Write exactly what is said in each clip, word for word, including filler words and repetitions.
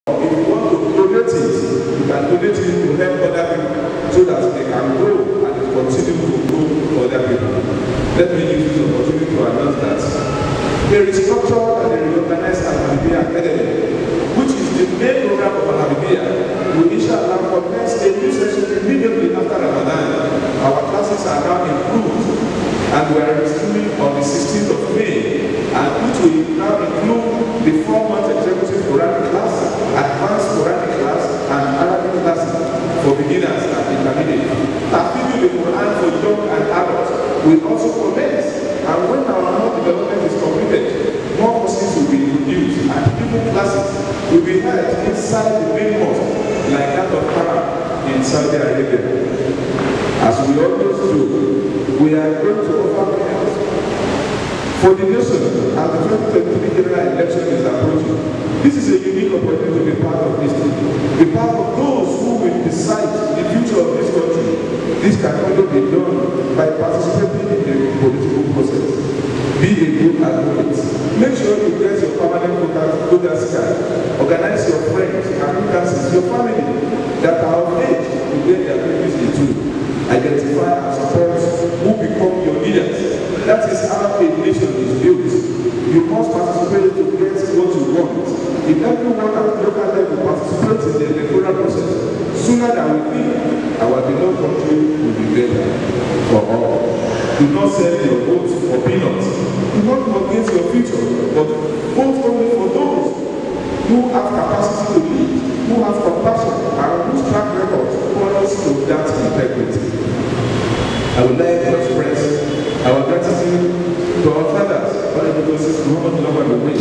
If you want to donate it, you can donate it to help other people so that they can grow and continue to grow for other people. Let me use this opportunity to announce that there is structure and the reorganized Al-Habibiyyah Academy, which is the main program of Al-Habibiyyah. We inshallah commence a new session immediately after Ramadan. Our classes are now improved and we are resuming on the sixteenth of May, and which will now include the four-month executive Quranic class, advanced Quranic class, and Arabic classes for beginners and intermediate. Tafsir the Quran for young and adults will also commence, and when our more development is completed, more courses will be introduced, and even classes will be held inside the main mosque, like that of Haram in Saudi Arabia. As we always do, we are going to offer prayers for the nation as the twenty twenty-three general election is approaching. This is a unique opportunity to be part of history, be part of those who will decide the future of this country. This can only be done by participating in the political process. Be a good advocate. Make sure you get your permanent voters card. Organize your friends, acquaintances, your family that are of age to get their babies into. Identify and support who become your leaders. That is how a nation is built. You must participate to get what you want. If everyone at the local level participates in the electoral process, sooner than we think, our beloved country will be better for all. Do not sell your votes for peanuts. Do not forget your future, but vote only for those who have capacity to lead, who have compassion, and whose track record follows to that integrity. I would like to express our gratitude to our fathers, Father Joseph Muhammad Lawan,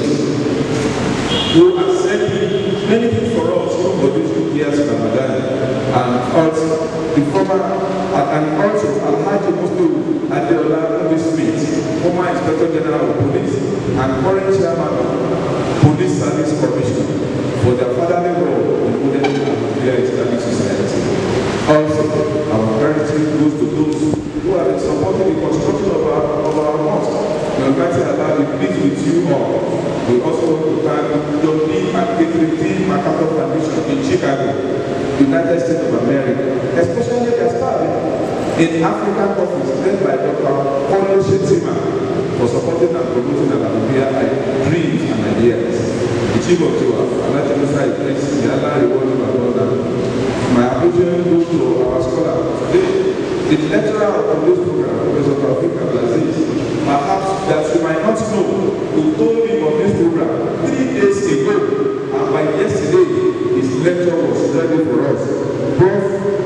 who have said many things for us for these two years of Ramadan, and also the former and also Al-Haji Muslim Adeola Smith, former Inspector General of Police and current Chairman of Police Service Commission, for their fatherly role in building the Islamic society. Also, our gratitude goes to those who have been supporting the construction of our, of our mosque. We are going to allow the peace with you all. We also want to thank John D. and Catherine T. MacArthur Foundation in Chicago, United States of America, especially their staff in African office led by Doctor Paul Shetima for supporting and promoting Al-Habibiyyah dreams and ideas. The Chief of Tiwa, Allah Jerusalem, may Allah reward you my brother. My Abuja goes to our scholar today, the lecturer of this program, Professor Taufik Abdulaziz. Perhaps that you might not know, who told me of this program three days ago, and by yesterday, his lecture was ready for us. Prof,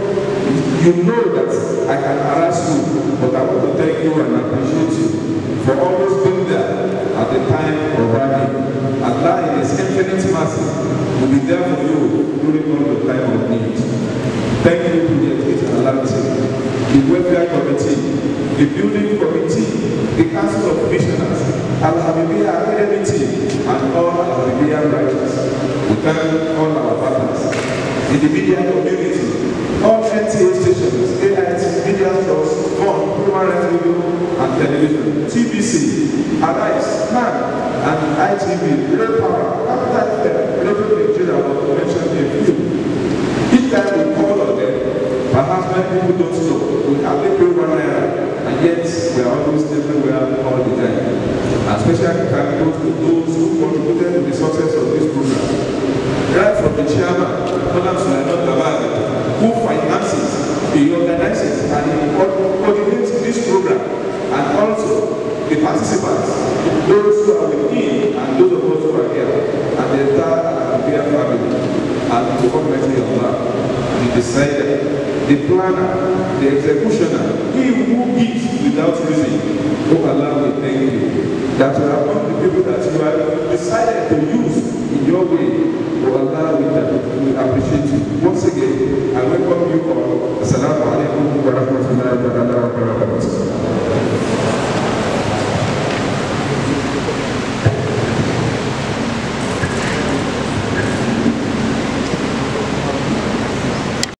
you know that I can harass you, but I want to thank you and appreciate you for always being there at the time of running. Allah in His infinite mercy will be there for you during all the time of need. Thank you to the Education Alliance, the Welfare Committee, the Building Committee, the Council of Commissioners, Al-Habibiyyah Academy team, and all Al-Habibiyyah branches. We thank all our partners in the media community, all N T A stations, A I T, Media Trust, Bond, Human Rights Radio, and Television, T V C, Arise, M A N, and I T V, Red Power, Capital F M, Radio Nigeria, to mention a few. Each time we call on them, perhaps many people don't know, we have the pay one naira, and yet we are always everywhere all the time. And especially thank to those who contributed to the success of this program. Right from the chairman, Madam Sulaiman Tabari, who finances, he organizes, and he coordinates this program, and also the participants, those who are with him, and those of us who are here, and the entire Al-Habibiyyah family, and to Almighty Allah, the decider, the planner, the executioner, he who gives without reason. Oh Allah, we thank you that you are among the people that you have decided to use in your way. Oh Allah, we, we appreciate you. Once again, I welcome you all. Assalamu alaikum wa rahmatullahi wa barakatuh.